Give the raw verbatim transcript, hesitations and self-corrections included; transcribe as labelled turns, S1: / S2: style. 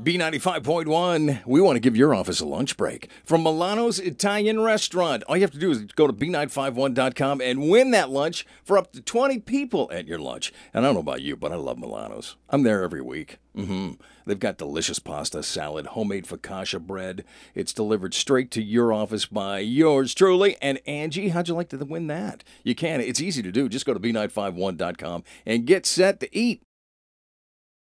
S1: B ninety-five point one, we want to give your office a lunch break. From Milano's Italian restaurant, all you have to do is go to B nine five one dot com and win that lunch for up to twenty people at your lunch. And I don't know about you, but I love Milano's. I'm there every week. Mm-hmm. They've got delicious pasta, salad, homemade focaccia bread. It's delivered straight to your office by yours truly. And Angie, how'd you like to win that? You can. It's easy to do. Just go to B nine five one dot com and get set to eat.